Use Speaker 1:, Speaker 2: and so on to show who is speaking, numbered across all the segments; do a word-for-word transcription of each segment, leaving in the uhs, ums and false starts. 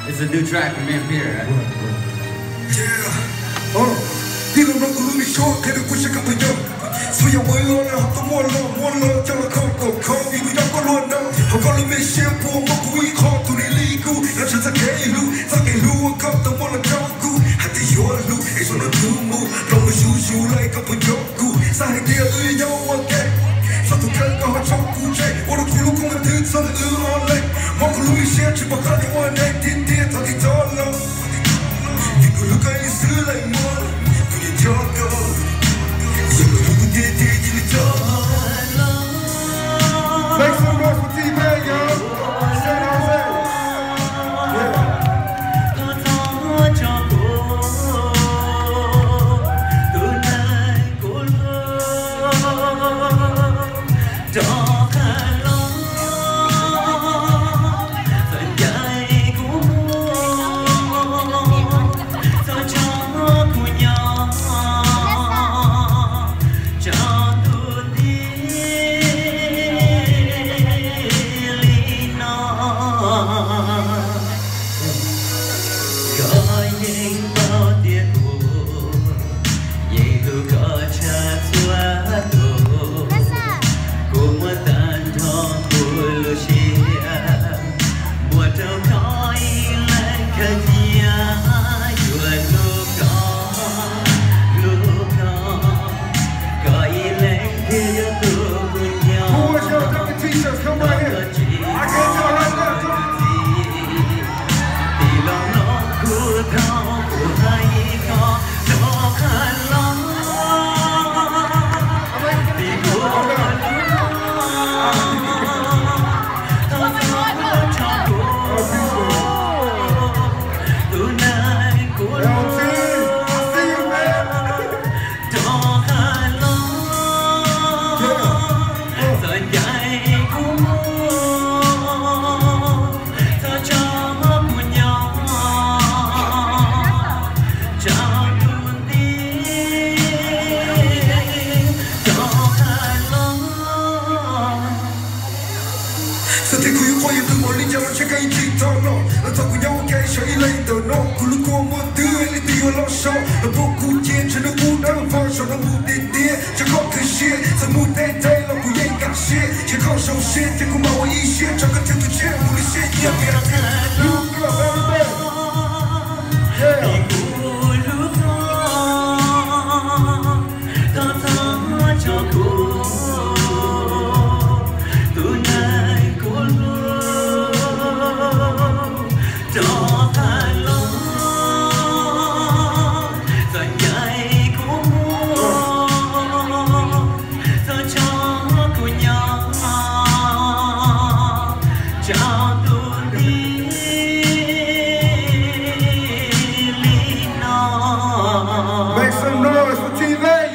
Speaker 1: It's a new track from Vampire, right?
Speaker 2: Yeah. Oh. Digo no con mi show que le escucha campeón. Soy abuelo na hap to molo molo cho ko ko ko vi vi ko lo no. Ho ko lo me share po mo ko vi ko to ni liku. Na cha sa ke lu, sa ke lu ko to molo cho ku. Ha ti yo lu, e so no tu mo. No mo shu shu like ko yo ku. Sa he dia u yo wa ke. Sa tu kan ko ha cho ku che. O ro ku lu ko me tu sa u on le. Mo ko lu mi share chi pa ka ni wa ne tin ti ta ti to lo. Vi ko lu ka ni su like mo. Make some noise for T-Man, y'all. San Jose.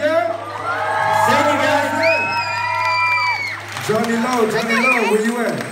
Speaker 2: Johnny Lowe, Johnny Lowe, where you at?